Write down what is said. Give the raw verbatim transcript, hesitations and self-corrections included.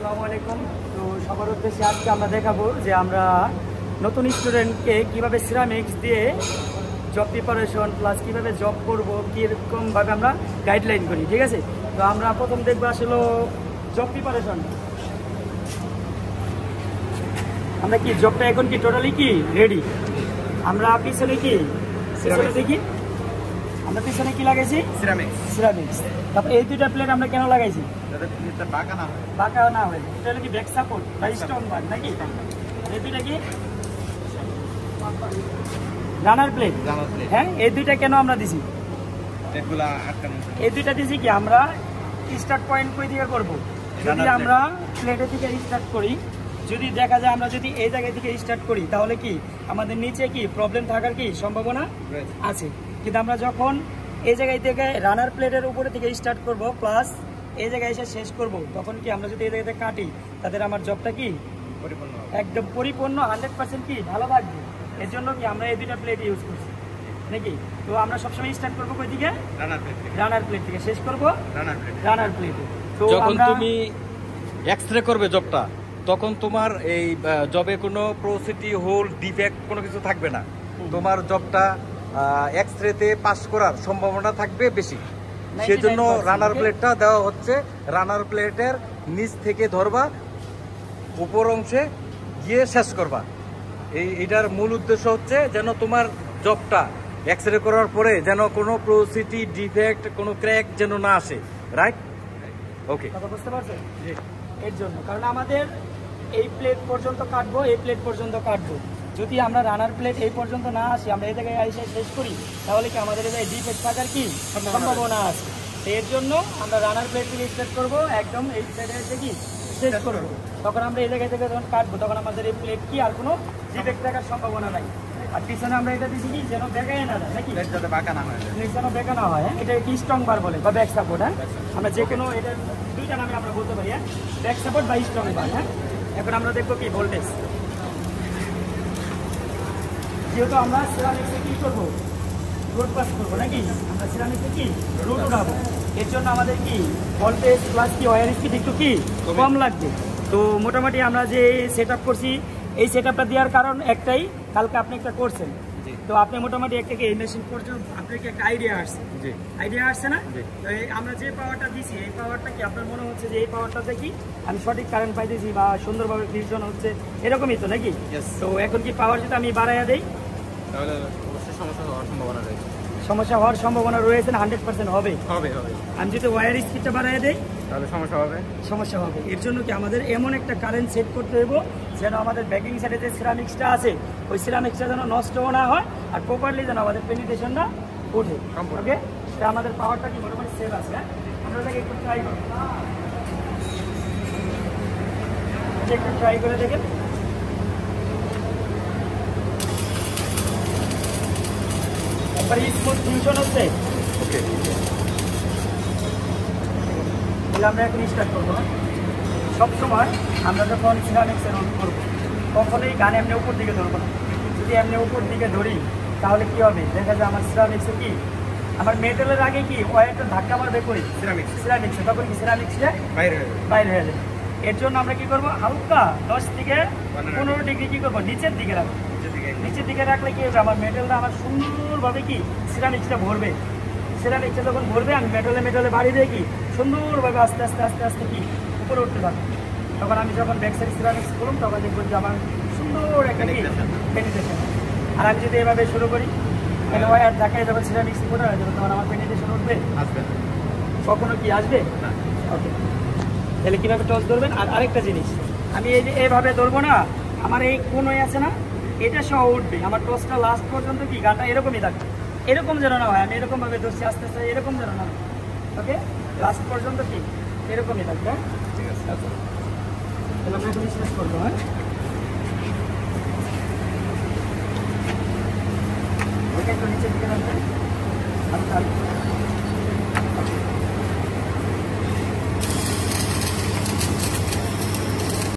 আসসালামু আলাইকুম। তো সবার উদ্দেশ্যে আজকে আমরা দেখাবো যে আমরা নতুন স্টুডেন্টকে কিভাবে সিরামিক্স দিয়ে জব প্রিপারেশন প্লাস কীভাবে জব করবো কীরকমভাবে আমরা গাইডলাইন করি, ঠিক আছে। তো আমরা প্রথম দেখবো আসলে জব প্রিপারেশন। আমরা কি জবটা এখন কি টোটালি কি রেডি। আমরা পিছনে কি পিছনে দেখি আমরা পিছনে কি লাগাইছি সিরামিক্স সিরামিক্স তারপর এই দুইটা প্লেট আমরা কেন লাগাইছি যাতে প্লেটটা বাঁকা না হয় বাঁকা না হয় এটা হলো কি ব্যাক সাপোর্ট বা স্টোন বার নাকি এই দুইটা কি রানার প্লেট রানার প্লেট হ্যাঁ এই দুইটা কেন আমরা দিছি প্লেটগুলো আটকানো এই দুইটা দিছি কি আমরা স্টার্ট পয়েন্ট কই থেকে করব যদি আমরা প্লেটে থেকে স্টার্ট করি যদি দেখা যায় আমরা যদি এই জায়গা থেকে স্টার্ট করি তাহলে কি আমাদের নিচে কি প্রবলেম থাকার কি সম্ভাবনা আছে। কিন্তু আমরা যখন এই জায়গায় থেকে রানার প্লেটের উপরে থেকে স্টার্ট করব প্লাস এই জায়গায় এসে শেষ করব তখন কি আমরা যদি এই জায়গাতে কাটি তাদের আমার জবটা কি পরিপূর্ণ একদম পরিপূর্ণ হান্ড্রেড পার্সেন্ট কি ভালো থাকবে। এর জন্য কি আমরা এই দুইটা প্লেট ইউজ করছি নাকি। তো আমরা সবসময় স্টার্ট করবো কই দিকে রানার প্লেট থেকে রানার প্লেট থেকে শেষ করবো রানার প্লেট রানার প্লেটে। তো যখন তুমি এক্স-রে করবে জবটা তখন তোমার এই জবে কোনো প্রসিটি হোল ডিফেক্ট কোনো কিছু থাকবে না। তোমার জবটা এক্স-রেতে পাস করার সম্ভাবনা থাকবে বেশি। সেজন্য রানার প্লেটটা দেওয়া হচ্ছে। রানার প্লেটের নিচ থেকে ধরবা উপর অংশে গিয়ে শেষ করবা। এই এটার মূল উদ্দেশ্য হচ্ছে যেন তোমার জবটা এক্স-রে করার পরে যেন কোনো প্রসিটি ডিফেক্ট কোনো ক্র্যাক যেন না আসে। রাইট ওকে কথা বুঝতে পারছেন। এর জন্য কারণ আমাদের এই প্লেট পর্যন্ত কাটবো এই প্লেট পর্যন্ত কাটবো যদি আমরা রানার প্লেট এই পর্যন্ত না আসি আমরা এই জায়গায় এসে শেষ করি তাহলে কি আমাদের এই ডিফেক্ট থাকার কি সম্ভাবনা আছে। এর জন্য আমরা রানার প্লেট থেকে স্টার্ট করবো একদম এই সাইডে এসে কি শেষ করবো। তখন আমরা এই জায়গা থেকে যখন কাটবো তখন আমাদের এই প্লেট কি আর কোনো ডিফেক্ট থাকার সম্ভাবনা নাই। আর পিছনে আমরা এটা দিচ্ছি কি যেন বেঁকায় না যায় নাকি যাতে বাঁকা না হয় যেন বেঁকা না হয়। এটা কি স্ট্রং বার বলে বা ব্যাক সাপোর্ট। হ্যাঁ আমরা যে কোনো এটা দুইটা নামে আমরা বলতে পারি। হ্যাঁ ব্যাক সাপোর্ট বা স্ট্রং বার। হ্যাঁ এখন আমরা দেখবো কি ভোল্টেজ। যেহেতু আমরা সিরামিক্সে কি করবো রোড পাস করবো নাকি আমরা সিরামিক্সে কি রোড উঠাবো এর জন্য আমাদের কি ভোল্টেজ প্লাস কি ওয়্যার স্পিড একটু কি কম লাগবে। তো মোটামুটি আমরা যে সেট আপ করছি এই সেট আপটা দেওয়ার কারণ একটাই কালকে আপনি একটা করছেন তো আপনি মোটামুটি একটা কি এই মেশিন পর্যন্ত আপনার কি একটা আইডিয়া আসছে আইডিয়া আসছে না। তো আমরা যে পাওয়ারটা দিছি এই পাওয়ারটা কি আপনার মনে হচ্ছে যে এই পাওয়ারটাতে কি আমি সঠিক কারেন্ট পাইতেছি বা সুন্দরভাবে ফিউশন হচ্ছে এরকমই তো নাকি। তো এখন কি পাওয়ার যদি আমি বাড়াইয়া দেই তাহলে অবশ্যই সমস্যা হওয়ার সম্ভাবনা রয়েছে সমস্যা হওয়ার সম্ভাবনা রয়েছে না হান্ড্রেড পার্সেন্ট হবে হবে হবে। আমি যদি ওয়্যার স্পিডটা বাড়াইয়া দেই তাহলে সমস্যা হবে সমস্যা হবে। এর জন্য কি আমাদের এমন একটা কারেন্ট সেট করতে হইব যেন আমাদের ব্যাকিং সাইডে যে সিরামিক্সটা আছে ওই সিরামিক্সটা যেন নষ্টও না হয় আর প্রপারলি যেন আমাদের পেনিট্রেশনটা ওঠে। ওকে তা আমাদের পাওয়ারটা কি মোটামুটি সেভ আছে। হ্যাঁ আমরা এটাকে একটু ট্রাই করব একটু ট্রাই করে দেখেন। একবার স্মুথ ফিউশন হচ্ছে। ওকে তাহলে আমরা এখন স্টার্ট করবো। সবসময় আমরা যখন সিরামিক্সে রোল করবো কখনোই গান এমনি উপর দিকে ধরবো না। যদি এমনি উপর দিকে ধরি তাহলে কি হবে দেখা যায় আমার সিরামিক্সে কি আমার মেটেলের আগে কি ওয়্যারটা ধাক্কা মারবে করি সিরামিক্স সিরামিক্সে তখন কি সিরামিক্সটা বাইরে বাইরে হয়ে যাবে। এর জন্য আমরা কি করবো হালকা দশ থেকে পনেরো ডিগ্রি কি করবো নিচের দিকে রাখবো। নিচের দিকে রাখলে কি হবে আমার মেটেলটা আমার সুন্দরভাবে কি সিরামিক্সটা ভরবে। সিরামিক্সটা যখন ভরবে আমি মেটেলে মেটেলে বাড়িয়ে দিয়ে কি সুন্দরভাবে আস্তে আস্তে আস্তে আস্তে কি উপরে উঠতে পারবো। তখন আমি যখন ব্যাক সাইড সিরামিক্স করুন তখন দেখবো যে আমার সুন্দর একটা কি পেনিট্রেশন। আর আমি যদি এভাবে শুরু করি তাহলে ওয়্যার ঢাকায় যখন সিরামিক্স কোটা হয়ে যাবে তখন আমার পেনিট্রেশন উঠবে আসবে কখনো কি আসবে না। ওকে তাহলে কীভাবে টস ধরবেন। আর আরেকটা জিনিস আমি এই যে এভাবে ধরবো না আমার এই কোন আছে না এটা সহ উঠবে আমার টসটা লাস্ট পর্যন্ত কি গাটা এরকমই থাকবে এরকম যেন না হয়। আমি এরকমভাবে ধরছি আস্তে আস্তে এরকম যেন না হয়। ওকে লাস্ট পর্যন্ত কি এরকমই থাকবে। ঠিক আছে তাহলে আমরা এখন স্টার্ট করবো। হ্যাঁ ওইটা একটু নিচের দিকে রাখবেন।